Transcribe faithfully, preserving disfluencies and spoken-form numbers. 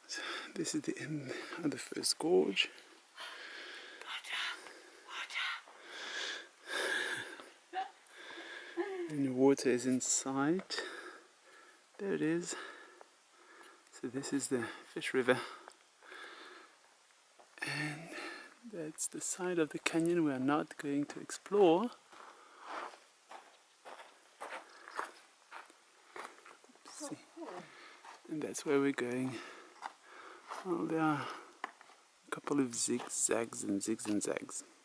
So this is the end of the first gorge. And the water is inside. There it is. So this is the fish river. And that's the side of the canyon we are not going to explore. See. And that's where we're going. Well, there are a couple of zigzags and zigs and zags.